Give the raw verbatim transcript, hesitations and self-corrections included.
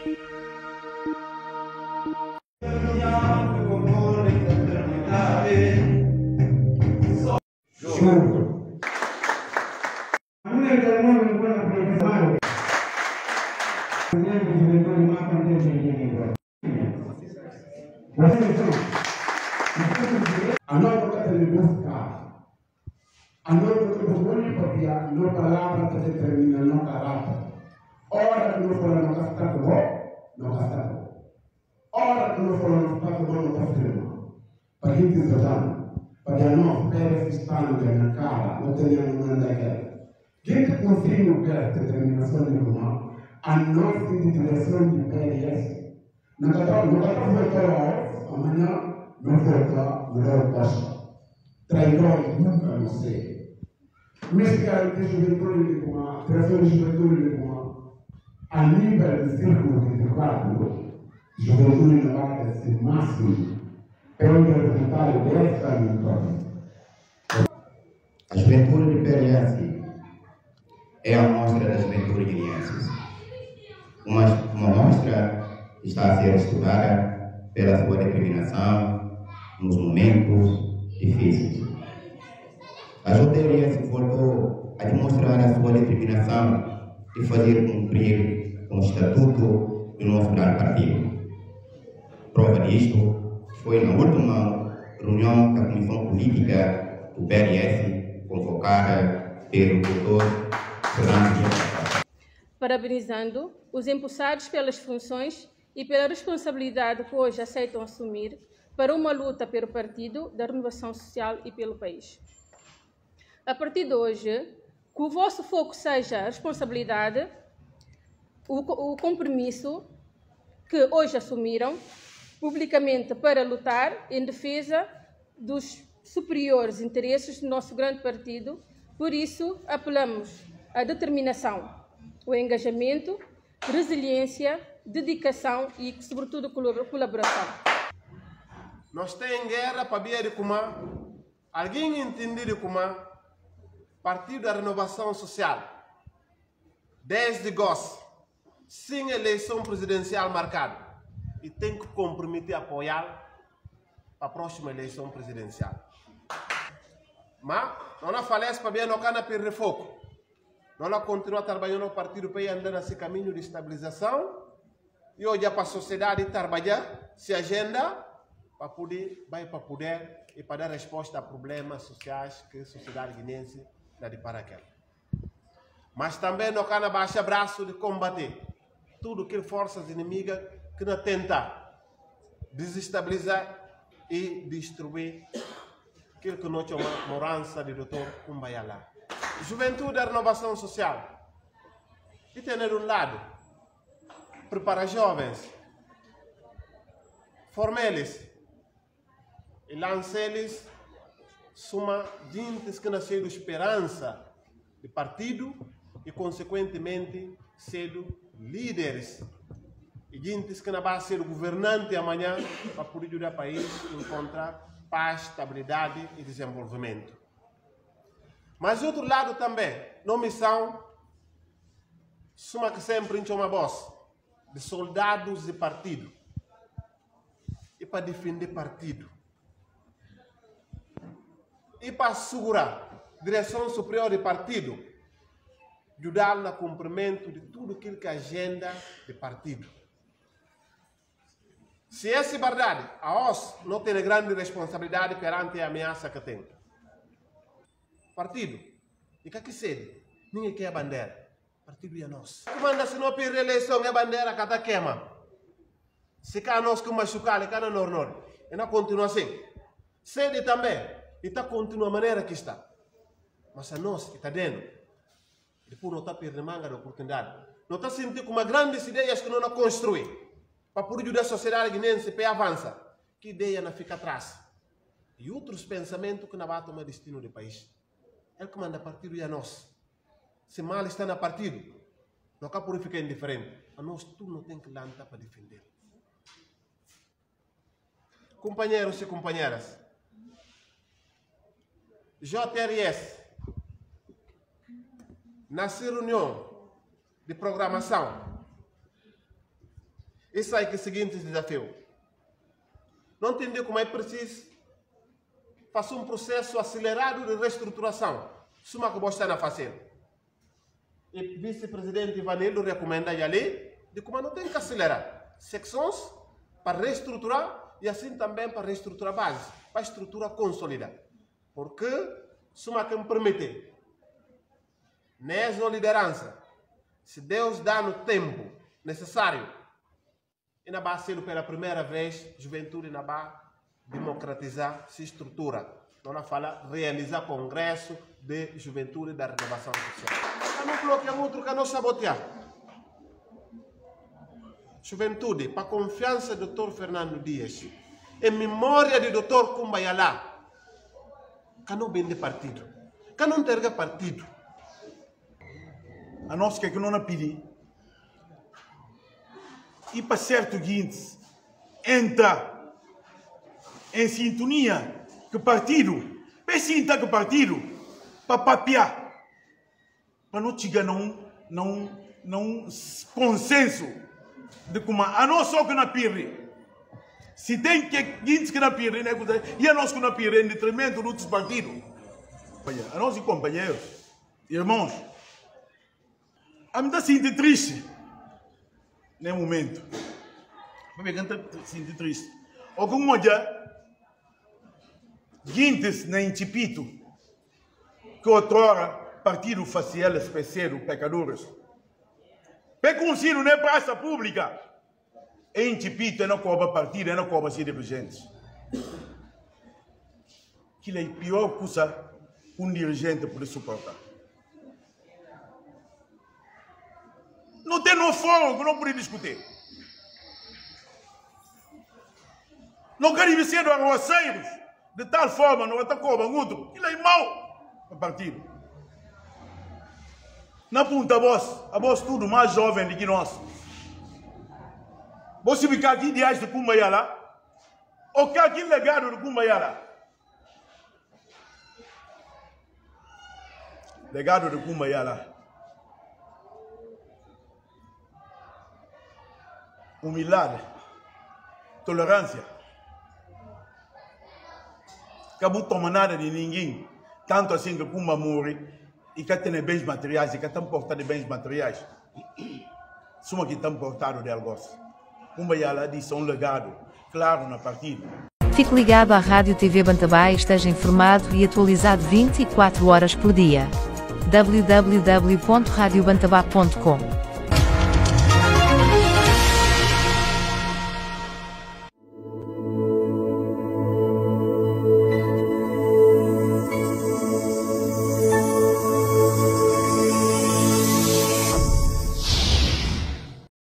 A noi potete buscare, a noi potete volere perché la parola che determina il nostro carattere. Ora che noi faremo lo stato buono, non è stato. Ora che noi faremo lo stato buono, non facciamo. Perché in questo giorno, perché noi per stanno nella cara, non teniamo una guerra. Gente continua per determinazione di Roma, a noi di direzione di P R S. Non capito però, amanhã não volta melhor posto. Traidores nunca não sei. Mas cara de juventude de uma, criação de juventude de uma, a nível de círculo de quadro, juventude não vai ser máximo, pelo resultado dessa vitória. A juventude de P R S é a mostra da juventude guineense. Uma, uma mostra que está a ser estudada pela sua determinação nos momentos difíceis. A J L S voltou a demonstrar a sua determinação de fazer cumprir com o estatuto do nosso grande partido. Prova disto foi na última reunião da Comissão Política do P R S, convocada pelo doutor Fernando. Parabenizando os empossados pelas funções e pela responsabilidade que hoje aceitam assumir para uma luta pelo Partido da Renovação Social e pelo país. A partir de hoje, que o vosso foco seja a responsabilidade, o, o compromisso que hoje assumiram publicamente para lutar em defesa dos superiores interesses do nosso grande partido. Por isso, apelamos à determinação, o engajamento, resiliência, dedicação e, sobretudo, colaboração. Nós temos guerra para ver como alguém entender como Partido da Renovação Social, desde agosto, sem eleição presidencial marcada, e tem que comprometer a apoiar a próxima eleição presidencial. Mas não falece para ver no cana perder foco. Não continua trabalhando no partido para ir andar nesse caminho de estabilização e hoje para a sociedade trabalhar se agenda para poder vai para poder e para dar resposta a problemas sociais que a sociedade guinense dá de para aquela. Mas também não cana baixa braço de combater tudo que forças inimigas que não tentar desestabilizar e destruir aquilo que nós chamamos morança de doutor Kumbayala. Juventude da Renovação Social. E tem de um lado, preparar jovens, formá-los e lançá-los uma gente que nasceu de esperança de partido e, consequentemente, sendo líderes e gente que não vai ser governante amanhã para poder ajudar o país a encontrar paz, estabilidade e desenvolvimento. Mas, do outro lado também, na missão, suma que sempre tem uma voz de soldados de partido e para defender partido e para assegurar a direção superior do partido, ajudar no cumprimento de tudo aquilo que é a agenda do partido. Se essa é verdade, a O S não tem grande responsabilidade perante a ameaça que tem. Partido, e que aqui sede, ninguém quer a bandeira. Partido é nosso. Manda se não perder a eleição, é a bandeira que está queima. Se cá nós que machucar, é cá no norte. E não continua assim. Sede também, e está continua a maneira que está. Mas a nós, está dentro. Depois não está perdendo manga da oportunidade. Não está sentindo como grandes ideias que não nos construir. Para poder ajudar a sociedade guinense para avançar. Que ideia não fica atrás. E outros pensamentos que não vão tomar destino do país. Ele que manda partido e a nós. Se mal está no partido, não cá por ficar indiferente. A nós tudo não tem que lançar para defender. Companheiros e companheiras, J R S, nessa reunião de programação, Isso aí que é o seguinte desafio. Não entendi como é preciso fazer um processo acelerado de reestruturação. Isso é o que você está fazendo. E o vice-presidente Ivanildo recomenda ali de como não tem que acelerar secções para reestruturar e assim também para reestruturar a base, para a estrutura consolidada. Porque isso é o que me permite, nessa liderança, se Deus dá no tempo necessário, e na base ser pela primeira vez, juventude na base democratizar se estrutura. Não fala realizar congresso de juventude da renovação social. Não bloquear outro que não sabotear. Juventude, para a confiança do doutor Fernando Dias, em memória do doutor Kumbayala, que não vende partido, que não terga partido. A nós que é que não pedi. E para certo seguinte, entra em sintonia com o partido, para sinta que o partido, para papiar, para não chegar num, num, num consenso de como a nós só que na pirre. Se tem que gente que na pirre, né, e a nós que na pirre, em detrimento de outros partidos. A nós e companheiros, irmãos, a mim está sentindo triste, nesse momento. A mim está sentindo triste. Ou como já, Guintes nem Chipito, que outrora partido facial especial pecadores. Pecuncino não é praça pública. Em Chipito não cobra partido, não cobra ser dirigentes. Aquilo é a pior coisa que um dirigente pode suportar. Não tem no fórum que não pode discutir. Não querem ser arruaceiros de tal forma, não está cobra outro. Aquilo é mau para o partido. Na ponta, a voz, a voz tudo mais jovem do que nós. Você ficar aqui ideais de Kumbayala, ou que aqui legado de Kumbayala. Legado de Kumbayala. Humildade, tolerância. Acabou tomando nada de ninguém, tanto assim que Kumba morre e que tem bens materiais e que estão portados de bens materiais. Suma que estão portados de algo. Kumbayala disse um legado, claro, na partida. Fique ligado à Rádio T V Bantabá e esteja informado e atualizado vinte e quatro horas por dia. w w w ponto radio bantabá ponto com